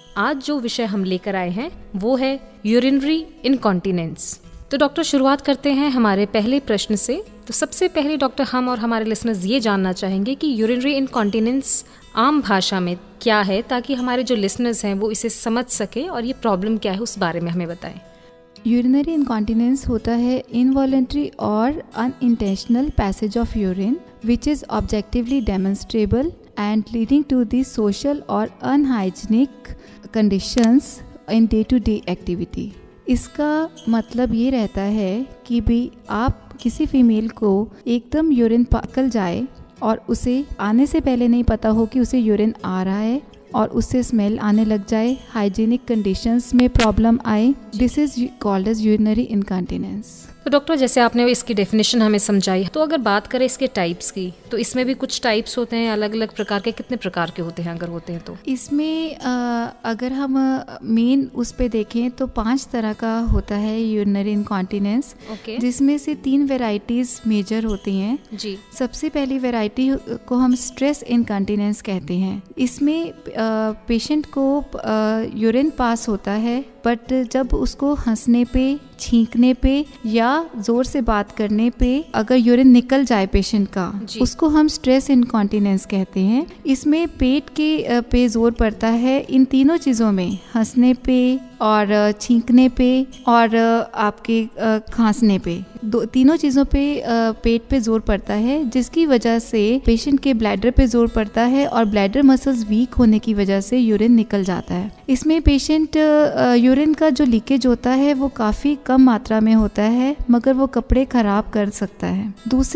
आज जो विषय हम लेकर आए हैं वो है यूरिनरी इनकॉन्टिनेंस। तो डॉक्टर शुरुआत करते हैं हमारे पहले प्रश्न से। तो सबसे पहले डॉक्टर हम और हमारे लिसनर्स ये जानना चाहेंगे कि यूरिनरी इनकॉन्टिनेंस आम भाषा में क्या है, ताकि हमारे जो लिसनर्स हैं वो इसे समझ सके और ये प्रॉब्लम क्या है उस बारे में हमें बताएं। यूरिनरी इनकॉन्टिनेंस होता है इनवॉलेंट्री और unintentional passage of urine which is objectively demonstrable and leading to the social और unhygienic conditions in day to day activity. इसका मतलब ये रहता है कि भी आप किसी फीमेल को एकदम यूरिन निकल जाए और उसे आने से पहले नहीं पता हो कि उसे यूरिन आ रहा है और उससे स्मेल आने लग जाए, हाइजीनिक कंडीशंस में प्रॉब्लम आए, this is called as urinary incontinence. तो डॉक्टर जैसे आपने इसकी डेफिनेशन हमें समझाई, तो अगर बात करें इसके टाइप्स की, तो इसमें भी कुछ टाइप्स होते हैं अलग अलग प्रकार के। कितने प्रकार के होते हैं अगर होते हैं तो? इसमें अगर हम मेन उस पे देखें तो 5 तरह का होता है यूरिनरी इनकॉन्टिनेंस, जिसमें से 3 वेराइटीज मेजर होती हैं जी। सबसे पहली वेराइटी को हम स्ट्रेस इनकॉन्टिनेंस कहते हैं। इसमें पेशेंट को यूरिन पास होता है, बट जब उसको हंसने पे, छींकने पे या जोर से बात करने पे अगर यूरिन निकल जाए पेशेंट का, उसको हम स्ट्रेस इनकॉन्टिनेंस कहते हैं। इसमें पेट के पे जोर पड़ता है, इन तीनों चीज़ों में, हंसने पे और छींकने पे और आपके खांसने पे, तीनों चीज़ों पे पेट पे जोर पड़ता है, जिसकी वजह से पेशेंट के ब्लैडर पे जोर पड़ता है और ब्लैडर मसल्स वीक होने की वजह से यूरिन निकल जाता है। इसमें पेशेंट यूरिन का जो लीकेज होता है वो काफ़ी कम मात्रा में होता है, मगर वो कपड़े खराब कर सकता है।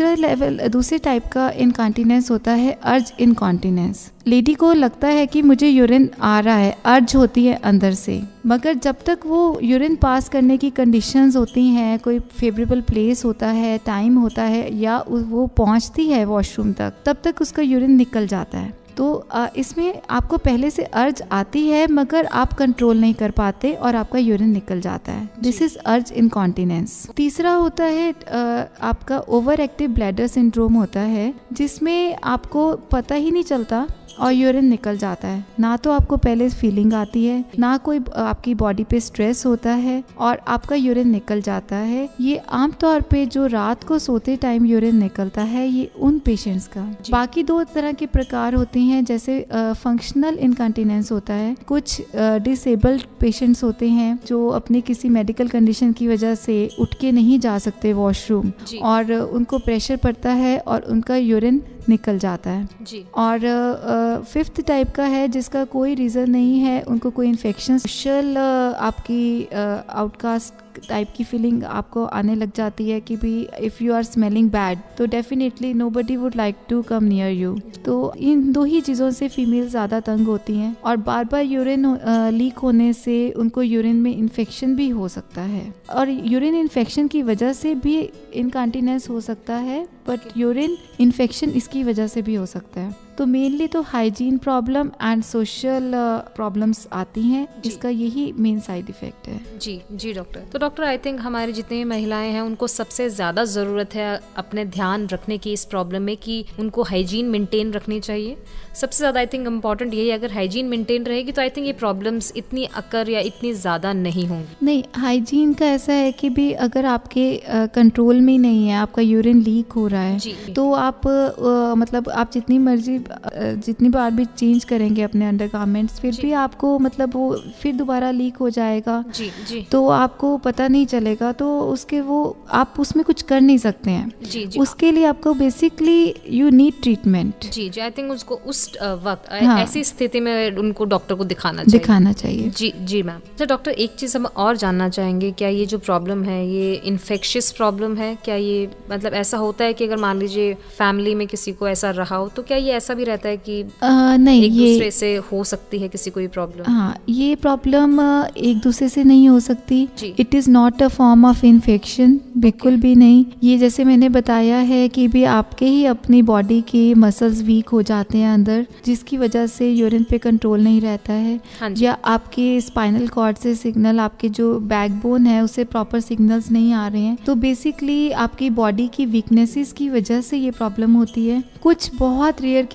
दूसरे टाइप का इनकॉन्टिनेंस होता है अर्ज इनकॉन्टिनेंस। लेडी को लगता है कि मुझे यूरिन आ रहा है, अर्ज होती है अंदर से, मगर जब तक वो यूरिन पास करने की कंडीशंस होती हैं, कोई फेवरेबल प्लेस होता है, टाइम होता है, या वो पहुंचती है वॉशरूम तक, तब तक उसका यूरिन निकल जाता है। तो इसमें आपको पहले से अर्ज आती है मगर आप कंट्रोल नहीं कर पाते और आपका यूरिन निकल जाता है। This is urge incontinence. तीसरा होता है आपका ओवर एक्टिव ब्लैडर सिंड्रोम होता है, जिसमें आपको पता ही नहीं चलता और यूरिन निकल जाता है। ना तो आपको पहले फीलिंग आती है, ना कोई आपकी बॉडी पे स्ट्रेस होता है और आपका यूरिन निकल जाता है। ये आमतौर पे जो रात को सोते टाइम यूरिन निकलता है, ये उन पेशेंट्स का। बाकी 2 तरह के प्रकार होते हैं, जैसे फंक्शनल इनकॉन्टिनेंस होता है। कुछ डिसेबल्ड पेशेंट्स होते हैं जो अपनी किसी मेडिकल कंडीशन की वजह से उठ के नहीं जा सकते वॉशरूम, और उनको प्रेशर पड़ता है और उनका यूरिन निकल जाता है जी। और 5th टाइप का है जिसका कोई रीज़न नहीं है, उनको कोई इन्फेक्शन, सोशल आपकी आउटकास्ट टाइप की फीलिंग आपको आने लग जाती है कि भी if you are smelling bad तो definitely nobody would like to come near you. तो इन 2 ही चीज़ों से फीमेल ज़्यादा तंग होती हैं, और बार बार यूरिन लीक होने से उनको यूरिन में इन्फेक्शन भी हो सकता है, और यूरिन इन्फेक्शन की वजह से भी इनकॉन्टिनेंस हो सकता है, बट यूरिन इन्फेक्शन इसकी वजह से भी हो सकता है। तो मेनली तो hygiene problem and social problems आती हैं, इसका यही मेन साइड इफेक्ट है। जी डॉक्टर। तो डॉक्टर आई थिंक हमारी जितनी महिलाएं हैं उनको सबसे ज़्यादा ज़रूरत है अपने ध्यान रखने की इस प्रॉब्लम में, कि उनको हाइजीन मेंटेन रखनी चाहिए। सबसे ज़्यादा आई थिंक इम्पॉर्टेंट यही, अगर हाइजीन मेंटेन रहेगी तो आई थिंक ये प्रॉब्लम्स इतनी अकर या इतनी ज़्यादा नहीं होंगी। नहीं, हाइजीन का ऐसा है कि भी अगर आपके कंट्रोल में नहीं है, आपका यूरिन लीक हो रहा है, तो आप मतलब आप जितनी बार भी चेंज करेंगे अपने अंडरगारमेंट्स, फिर भी आपको मतलब वो फिर दोबारा लीक हो जाएगा जी। तो आपको पता नहीं चलेगा, तो उसके वो आप उसमें कुछ कर नहीं सकते हैं जी। उसके लिए आपको बेसिकली यू नीड ट्रीटमेंट जी। आई थिंक उसको उस वक्त ऐसी स्थिति में उनको डॉक्टर को दिखाना चाहिए जी मैम। तो डॉक्टर एक चीज़ हम और जानना चाहेंगे, क्या ये जो प्रॉब्लम है ये इन्फेक्शियस प्रॉब्लम है? क्या ये मतलब ऐसा होता है कि अगर मान लीजिए फैमिली में किसी को ऐसा रहा हो, तो क्या ये ऐसा भी रहता है कि नहीं, एक दूसरे से हो सकती है किसी को ये प्रॉब्लम? हाँ, ये प्रॉब्लम एक दूसरे से नहीं हो सकती। It is not a form of infection, बिल्कुल भी नहीं। ये जैसे मैंने बताया है कि भी आपके ही अपनी बॉडी के मसल्स वीक हो जाते हैं अंदर, जिसकी वजह से यूरिन पे कंट्रोल नहीं रहता है, या आपके स्पाइनल कॉर्ड से सिग्नल, आपके जो बैकबोन है उससे प्रॉपर सिग्नल्स नहीं आ रहे हैं। तो बेसिकली आपकी बॉडी की वीकनेसेस की वजह से ये प्रॉब्लम होती है। कुछ बहुत रेयर केस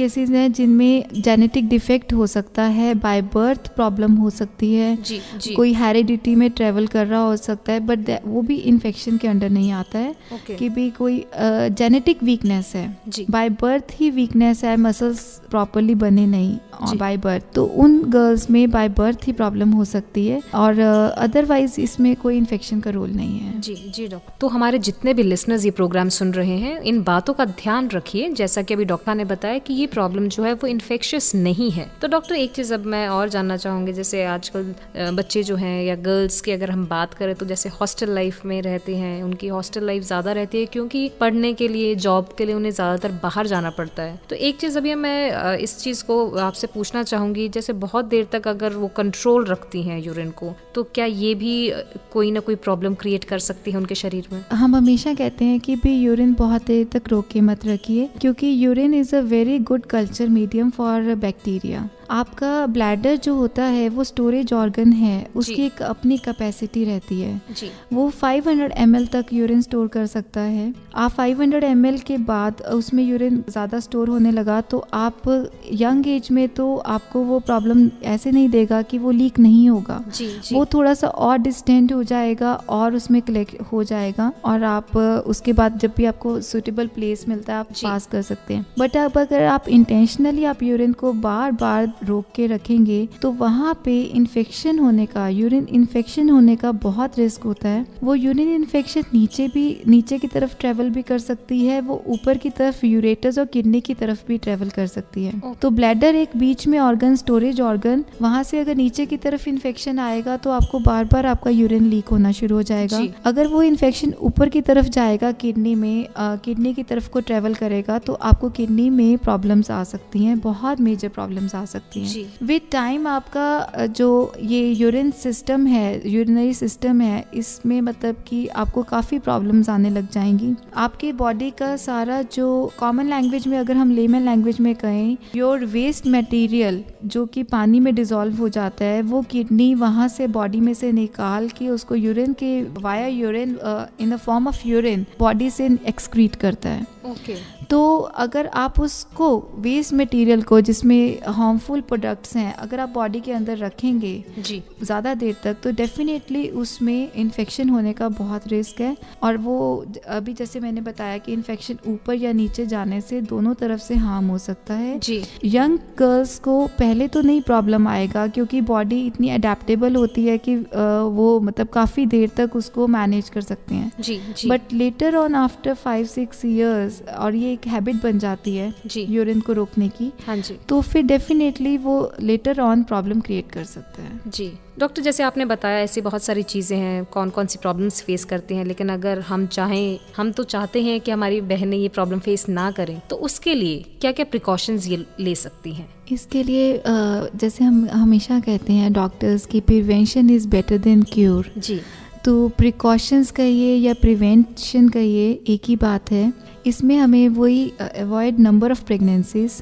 केसेस हैं जिनमें जेनेटिक डिफेक्ट हो सकता है, बाय बर्थ प्रॉब्लम हो सकती है, जी. कोई हेरिडिटी में ट्रेवल कर रहा हो सकता है, बट वो भी इन्फेक्शन के अंडर नहीं आता है. कि भी कोई जेनेटिक वीकनेस है, बाय बर्थ ही वीकनेस है, मसल्स प्रॉपरली बने नहीं बाय बर्थ, तो उन गर्ल्स में बाय बर्थ ही प्रॉब्लम हो सकती है, और अदरवाइज इसमें कोई इन्फेक्शन का रोल नहीं है. जी डॉक्टर. तो हमारे जितने भी लिसनर्स ये प्रोग्राम सुन रहे हैं, इन बातों का ध्यान रखिए. जैसा कि अभी डॉक्टर ने बताया कि ये प्रॉब्लम जो है वो इन्फेक्शियस नहीं है. तो डॉक्टर एक चीज अब मैं और जानना चाहूंगी, जैसे आजकल बच्चे जो हैं या गर्ल्स की अगर हम बात करें तो जैसे हॉस्टल लाइफ में रहते हैं, उनकी हॉस्टल लाइफ ज्यादा रहती है क्योंकि पढ़ने के लिए, जॉब के लिए उन्हें ज्यादातर बाहर जाना पड़ता है. तो एक चीज अभी मैं इस चीज को आपसे पूछना चाहूंगी, जैसे बहुत देर तक अगर वो कंट्रोल रखती हैं यूरिन को, तो क्या ये भी कोई ना कोई प्रॉब्लम क्रिएट कर सकती है उनके शरीर में? हम हमेशा कहते हैं कि भी यूरिन बहुत देर तक रोक के मत रखिए, क्योंकि urine is a very good culture medium for bacteria. आपका ब्लैडर जो होता है वो स्टोरेज ऑर्गन है, उसकी एक अपनी कैपेसिटी रहती है. वो 500 ml तक यूरिन स्टोर कर सकता है. आप 500 ml के बाद उसमें यूरिन ज़्यादा स्टोर होने लगा तो आप यंग एज में तो आपको वो प्रॉब्लम ऐसे नहीं देगा कि वो लीक नहीं होगा. वो थोड़ा सा और डिस्टेंट हो जाएगा और उसमें कलेक्ट हो जाएगा, और आप उसके बाद जब भी आपको सुटेबल प्लेस मिलता है आप पास कर सकते हैं. बट अब अगर आप इंटेंशनली आप यूरिन को बार बार रोक के रखेंगे तो वहाँ पे इन्फेक्शन होने का, यूरिन इन्फेक्शन होने का बहुत रिस्क होता है. वो यूरिन इन्फेक्शन नीचे की तरफ ट्रेवल भी कर सकती है, वो ऊपर की तरफ यूरेटस और किडनी की तरफ भी ट्रेवल कर सकती है. तो ब्लैडर एक बीच में ऑर्गन, स्टोरेज ऑर्गन, वहाँ से अगर नीचे की तरफ इन्फेक्शन आएगा तो आपको बार बार आपका यूरिन लीक होना शुरू हो जाएगा. अगर वो इन्फेक्शन ऊपर की तरफ जाएगा, किडनी में, किडनी की तरफ को ट्रेवल करेगा तो आपको किडनी में प्रॉब्लम्स आ सकती हैं, बहुत मेजर प्रॉब्लम्स आ सकती हैं. विद टाइम आपका जो ये यूरिन सिस्टम है, यूरिनरी सिस्टम है, इसमें मतलब कि आपको काफ़ी प्रॉब्लम्स आने लग जाएंगी. आपके बॉडी का सारा जो कॉमन लैंग्वेज में, अगर हम लेमन लैंग्वेज में कहें, योर वेस्ट मटेरियल जो कि पानी में डिसॉल्व हो जाता है, वो किडनी वहाँ से बॉडी में से निकाल के उसको यूरिन के via urine in the form of urine body से एक्सक्रीट करता है. तो अगर आप उसको वेस्ट मटेरियल को, जिसमें हार्मफुल प्रोडक्ट्स हैं, अगर आप बॉडी के अंदर रखेंगे ज़्यादा देर तक तो डेफिनेटली उसमें इन्फेक्शन होने का बहुत रिस्क है. और वो अभी जैसे मैंने बताया कि इन्फेक्शन ऊपर या नीचे जाने से दोनों तरफ से हार्म हो सकता है. यंग गर्ल्स को पहले तो नहीं प्रॉब्लम आएगा क्योंकि बॉडी इतनी अडेप्टेबल होती है कि वो मतलब काफ़ी देर तक उसको मैनेज कर सकते हैं. But later on after 5-6 years, और ये एक हैबिट बन जाती है यूरिन को रोकने की, तो फिर डेफिनेटली वो लेटर ऑन प्रॉब्लम क्रिएट कर सकता है. जी डॉक्टर, जैसे आपने बताया ऐसी बहुत सारी चीज़ें हैं, कौन कौन सी प्रॉब्लम्स फेस करती हैं, लेकिन अगर हम चाहें, हम तो चाहते हैं कि हमारी बहनें ये प्रॉब्लम फेस ना करें, तो उसके लिए क्या क्या प्रिकॉशंस ये ले सकती हैं? इसके लिए जैसे हम हमेशा कहते हैं डॉक्टर्स की, prevention is better than cure. तो प्रिकॉशंस कहिए या प्रिवेंशन कहिए, एक ही बात है. इसमें हमें वही अवॉइड नंबर ऑफ प्रेगनेंसीज.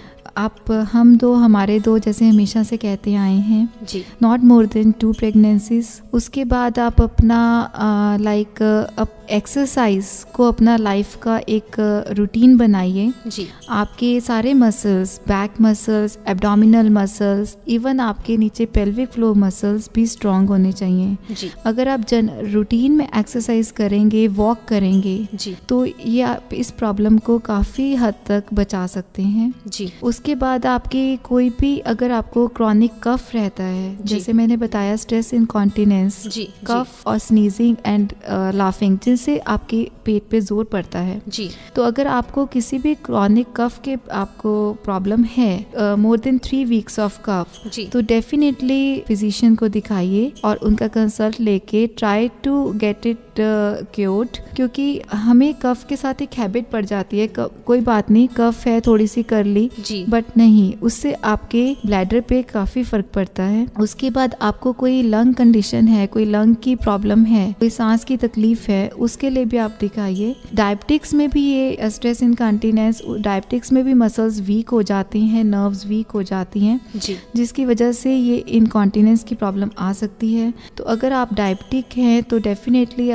हमारे दो जैसे हमेशा से कहते आए हैं, नॉट मोर देन 2 प्रेगनेंसीज. उसके बाद आप अपना एक्सरसाइज को अपना लाइफ का एक रूटीन बनाइए. आपके सारे muscles, back muscles, abdominal muscles, even आपके नीचे पेल्विक फ्लोर मसल्स भी स्ट्रांग होने चाहिए. अगर आप रूटीन में एक्सरसाइज करेंगे, वॉक करेंगे, तो ये आप इस प्रॉब्लम को काफ़ी हद तक बचा सकते हैं. उसके बाद आपके कोई भी, अगर आपको क्रॉनिक कफ रहता है, जैसे मैंने बताया स्ट्रेस इनकॉन्टिनेंस, कफ और स्नीजिंग एंड लाफिंग, जिनसे आपके पेट पे जोर पड़ता है. तो अगर आपको किसी भी क्रॉनिक कफ के आपको प्रॉब्लम है, more than 3 weeks of cough, तो डेफिनेटली फिजिशियन को दिखाइए और उनका कंसल्ट लेके try to get it cured. क्योंकि हमें कफ के साथ एक हैबिट पड़ जाती है, कोई बात नहीं, कफ है, थोड़ी सी कर ली, बट नहीं, उससे आपके ब्लैडर पे काफ़ी फर्क पड़ता है. उसके बाद आपको कोई लंग कंडीशन है, कोई लंग की प्रॉब्लम है, कोई सांस की तकलीफ है, उसके लिए भी आप दिखाइए. डायबिटिक्स में भी ये स्ट्रेस इनकॉन्टिनेंस, डायबिटिक्स में भी मसल्स वीक हो जाती हैं, नर्व्स वीक हो जाती हैं, जिसकी वजह से ये इनकॉन्टिनेंस की प्रॉब्लम आ सकती है. तो अगर आप डायबिटिक हैं तो डेफिनेटली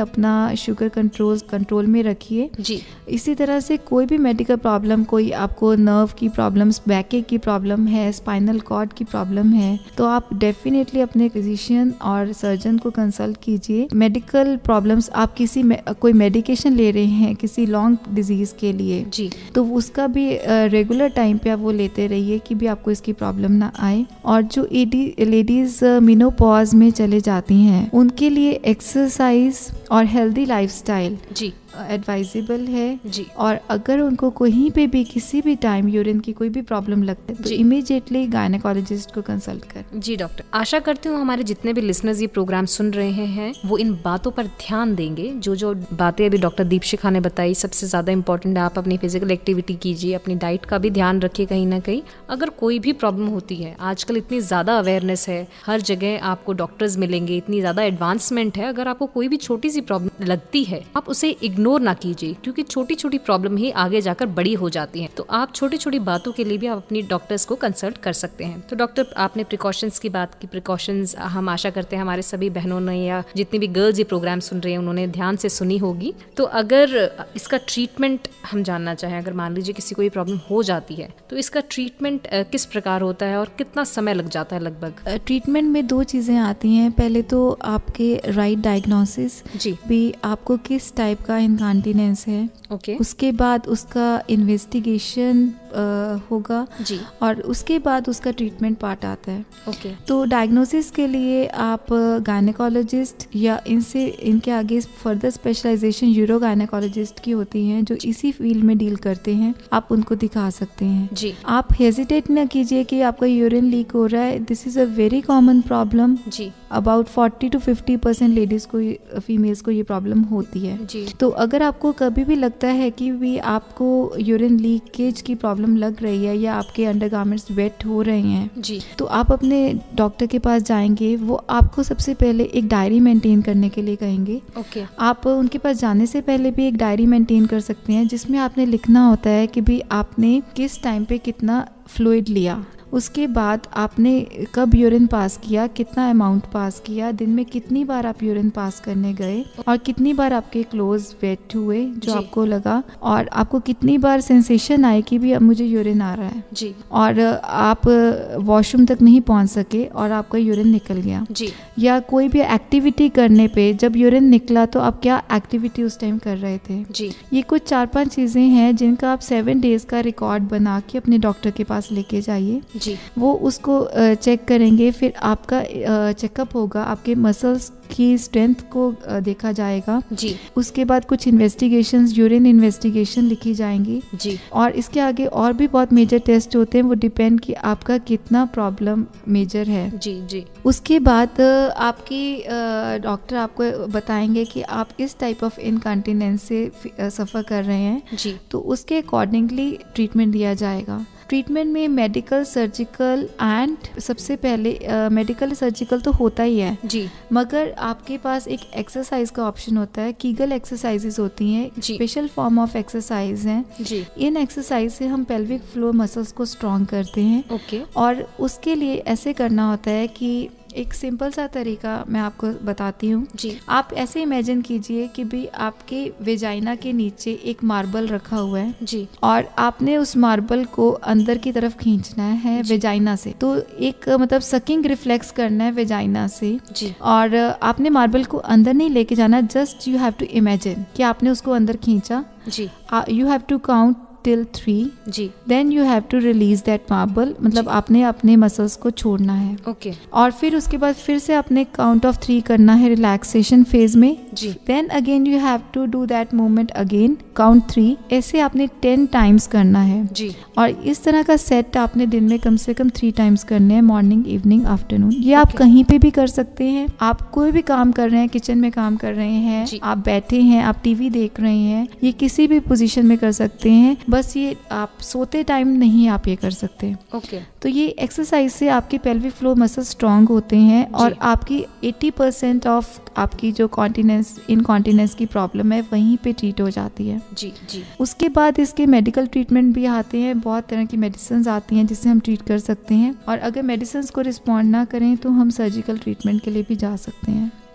अपना शुगर कंट्रोल में रखिए जी। इसी तरह से कोई भी मेडिकल प्रॉब्लम, कोई आपको नर्व की प्रॉब्लम्स, बैक एक की प्रॉब्लम है, स्पाइनल कॉर्ड की प्रॉब्लम है, तो आप डेफिनेटली अपने फिजिशियन और सर्जन को कंसल्ट कीजिए। मेडिकल प्रॉब्लम्स, आप कोई मेडिकेशन ले रहे हैं किसी लॉन्ग डिजीज के लिए जी, तो उसका भी रेगुलर टाइम पे आप वो लेते रहिए कि भी आपको इसकी प्रॉब्लम ना आए। और जो लेडीज मेनोपॉज में चले जाती हैं उनके लिए एक्सरसाइज और हेल्दी लाइफस्टाइल जी एडवाइजेबल है जी। और अगर उनको कहीं पे भी किसी भी टाइम यूरिन की कोई भी प्रॉब्लम लगती है तो इमीडिएटली गायनेकोलॉजिस्ट को कंसल्ट कर। जी डॉक्टर, आशा करती हूँ हमारे जितने भी लिसनर्स ये प्रोग्राम सुन रहे हैं वो इन बातों पर ध्यान देंगे। जो बातें अभी डॉक्टर दीपशिखा ने बताई, सबसे ज्यादा इम्पोर्टेंट है आप अपनी फिजिकल एक्टिविटी कीजिए, अपनी डाइट का भी ध्यान रखिए। कहीं ना कहीं अगर कोई भी प्रॉब्लम होती है, आजकल इतनी ज्यादा अवेयरनेस है, हर जगह आपको डॉक्टर्स मिलेंगे, इतनी ज्यादा एडवांसमेंट है, अगर आपको कोई भी छोटी सी प्रॉब्लम लगती है आप उसे इग्नोर ना कीजिए, क्योंकि छोटी छोटी प्रॉब्लम ही आगे जाकर बड़ी हो जाती हैं। तो आप छोटी छोटी बातों के लिए भी आप अपनी डॉक्टर्स को कंसल्ट कर सकते हैं। तो डॉक्टर, आपने प्रिकॉशंस की बात की, प्रिकॉशंस हम आशा करते हैं हमारे सभी बहनों ने या जितनी भी गर्ल्स ये प्रोग्राम सुन रहे हैं उन्होंने ध्यान से सुनी होगी। तो अगर इसका ट्रीटमेंट हम जानना चाहें, अगर मान लीजिए किसी को ये प्रॉब्लम हो जाती है तो इसका ट्रीटमेंट किस प्रकार होता है और कितना समय लग जाता है लगभग? ट्रीटमेंट में 2 चीज़ें आती हैं। पहले तो आपके राइट डायग्नोसिस जी, भी आपको किस टाइप का इनकॉन्टिनेंस है, ओके। उसके बाद उसका इन्वेस्टिगेशन होगा जी, और उसके बाद उसका ट्रीटमेंट पार्ट आता है। ओके। तो डायग्नोसिस के लिए आप गायनेकोलॉजिस्ट या इनके आगे फर्दर स्पेशलाइजेशन यूरो गायनेकोलॉजिस्ट की होती हैं जो इसी फील्ड में डील करते हैं, आप उनको दिखा सकते हैं। जी, आप हेजिटेट ना कीजिए कि आपका यूरिन लीक हो रहा है। This is a very common problem. जी, अबाउट 40 to 50% लेडीज को, फीमेल्स को ये प्रॉब्लम होती है। जी। तो अगर आपको कभी भी लगता है कि भी आपको यूरिन लीकेज की प्रॉब्लम लग रही है या आपके अंडरगारमेंट्स वेट हो रहे हैं जी, तो आप अपने डॉक्टर के पास जाएंगे। वो आपको सबसे पहले एक डायरी मेंटेन करने के लिए कहेंगे। ओके। आप उनके पास जाने से पहले भी एक डायरी मेंटेन कर सकते हैं जिसमें आपने लिखना होता है कि भी आपने किस टाइम पे कितना फ्लूइड लिया, उसके बाद आपने कब यूरिन पास किया, कितना अमाउंट पास किया, दिन में कितनी बार आप यूरिन पास करने गए और कितनी बार आपके क्लोज वेट हुए जो आपको लगा, और आपको कितनी बार सेंसेशन आए कि भी अब मुझे यूरिन आ रहा है जी, और आप वॉशरूम तक नहीं पहुंच सके और आपका यूरिन निकल गया जी, या कोई भी एक्टिविटी करने पे जब यूरिन निकला तो आप क्या एक्टिविटी उस टाइम कर रहे थे। जी। ये कुछ 4-5 चीज़ें हैं जिनका आप 7 डेज का रिकॉर्ड बना के अपने डॉक्टर के पास लेके जाइए। जी, वो उसको चेक करेंगे। फिर आपका चेकअप होगा, आपके मसल्स की स्ट्रेंथ को देखा जाएगा। जी, उसके बाद कुछ इन्वेस्टिगेशंस, यूरिन इन्वेस्टिगेशन लिखी जाएंगी। जी, और इसके आगे और भी बहुत मेजर टेस्ट होते हैं, वो डिपेंड कि आपका कितना प्रॉब्लम मेजर है। जी, जी। उसके बाद आपकी डॉक्टर आपको बताएंगे कि आप इस टाइप ऑफ इनकॉन्टिनेंस से सफ़र कर रहे हैं जी, तो उसके अकॉर्डिंगली ट्रीटमेंट दिया जाएगा। ट्रीटमेंट में मेडिकल, सर्जिकल एंड सबसे पहले मेडिकल सर्जिकल तो होता ही है जी, मगर आपके पास एक एक्सरसाइज का ऑप्शन होता है। कीगल एक्सरसाइजेस होती हैं, स्पेशल फॉर्म ऑफ एक्सरसाइज हैं जी। इन एक्सरसाइज से हम पेल्विक फ्लोर मसल्स को स्ट्रॉन्ग करते हैं। ओके। और उसके लिए ऐसे करना होता है कि एक सिंपल सा तरीका मैं आपको बताती हूँ जी। आप ऐसे इमेजिन कीजिए कि भी आपके वेजाइना के नीचे एक मार्बल रखा हुआ है जी, और आपने उस मार्बल को अंदर की तरफ खींचना है वेजाइना से। तो एक मतलब सकिंग रिफ्लेक्स करना है वेजाइना से जी, और आपने मार्बल को अंदर नहीं लेके जाना, just you have to imagine कि आपने उसको अंदर खींचा जी। You have to count till 3 जी, then you have to release that marble, मतलब आपने अपने मसल्स को छोड़ना है। ओके। और फिर उसके बाद फिर से आपने काउंट ऑफ 3 करना है रिलैक्सेशन फेज में जी। then again you have to do that movement again, count 3। ऐसे आपने 10 टाइम्स करना है जी। और इस तरह का सेट आपने दिन में कम से कम 3 टाइम्स करने हैं, मॉर्निंग, इवनिंग, आफ्टरनून। ये आप कहीं पे भी कर सकते हैं। आप कोई भी काम कर रहे हैं, किचन में काम कर रहे हैं, आप बैठे हैं, आप टीवी देख रहे हैं, ये किसी भी पोजीशन में कर सकते हैं। बस ये आप सोते टाइम नहीं आप ये कर सकते। ओके। तो ये एक्सरसाइज से आपके पेल्विक फ्लोर मसल स्ट्रांग होते हैं और आपकी 80% ऑफ आपकी जो इनकॉन्टिनेंस की प्रॉब्लम है वहीं पे ट्रीट हो जाती है जी जी। उसके बाद इसके मेडिकल ट्रीटमेंट भी आते हैं, बहुत तरह की मेडिसिन आती हैं जिससे हम ट्रीट कर सकते हैं, और अगर मेडिसिन को रिस्पॉन्ड ना करें तो हम सर्जिकल ट्रीटमेंट के लिए भी जा सकते हैं।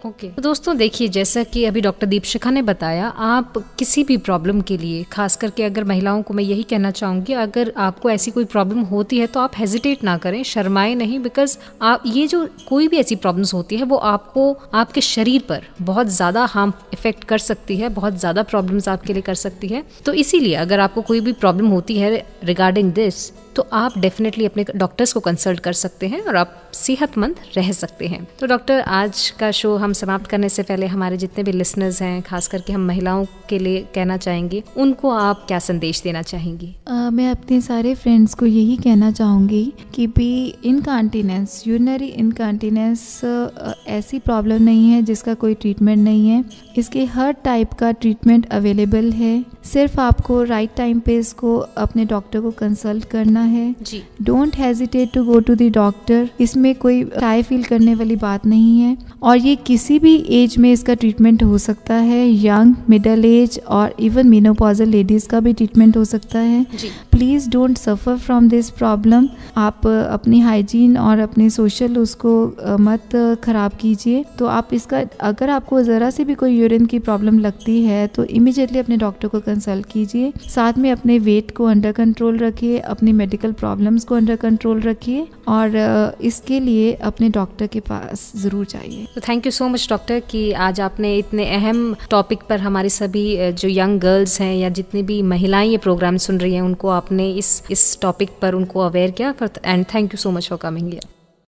ओके तो दोस्तों देखिए, जैसा कि अभी डॉक्टर दीपशिखा ने बताया, आप किसी भी प्रॉब्लम के लिए, खास करके अगर महिलाओं को मैं यही कहना चाहूँगी, अगर आपको ऐसी कोई प्रॉब्लम होती है तो आप हेजिटेट ना करें, शर्माएं नहीं, बिकॉज आप ये जो कोई भी ऐसी प्रॉब्लम्स होती है वो आपको आपके शरीर पर बहुत ज़्यादा हार्म इफेक्ट कर सकती है, बहुत ज़्यादा प्रॉब्लम्स आपके लिए कर सकती है। तो इसीलिए अगर आपको कोई भी प्रॉब्लम होती है रिगार्डिंग दिस, तो आप डेफिनेटली अपने डॉक्टर्स को कंसल्ट कर सकते हैं और आप सेहतमंद रह सकते हैं। तो डॉक्टर, आज का शो हम समाप्त करने से पहले हमारे जितने भी लिसनर्स हैं, खास करके हम महिलाओं के लिए कहना चाहेंगे, उनको आप क्या संदेश देना चाहेंगी? मैं अपने सारे फ्रेंड्स को यही कहना चाहूँगी कि भी इनकॉन्टिनेंस, यूरिनरी इनकॉन्टिनेंस ऐसी प्रॉब्लम नहीं है जिसका कोई ट्रीटमेंट नहीं है। इसके हर टाइप का ट्रीटमेंट अवेलेबल है, सिर्फ आपको राइट टाइम पे इसको अपने डॉक्टर को कंसल्ट करना है जी। Don't hesitate to go to the doctor. इसमें कोई शाय फील करने वाली बात नहीं है और ये किसी भी एज में इसका ट्रीटमेंट हो सकता है, यंग, मिडिल एज और इवन मेनोपॉजल लेडीज का भी ट्रीटमेंट हो सकता है। Please don't suffer from this problem. आप अपनी हाइजीन और अपने सोशल उसको मत ख़राब कीजिए। तो आप इसका, अगर आपको ज़रा सी भी कोई यूरिन की प्रॉब्लम लगती है तो इमीडिएटली अपने डॉक्टर को कंसल्ट कीजिए। साथ में अपने वेट को अंडर कंट्रोल रखिए, अपनी मेडिकल प्रॉब्लम्स को अंडर कंट्रोल रखिए और इसके लिए अपने डॉक्टर के पास ज़रूर जाइए। तो thank you so much doctor कि आज आपने इतने अहम टॉपिक पर हमारी सभी जो यंग गर्ल्स हैं या जितनी भी महिलाएं ये प्रोग्राम सुन रही हैं, उनको आपने इस टॉपिक पर उनको अवेयर किया। And thank you so much for coming here.